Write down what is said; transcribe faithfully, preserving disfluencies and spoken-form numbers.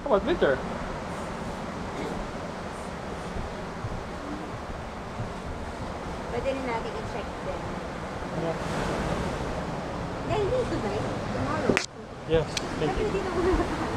How about winter? Pwede rin natin i-check din. Yeah. Hindi, hindi tonight. Tomorrow. Yes, thank Pwede you. din ako nakakala.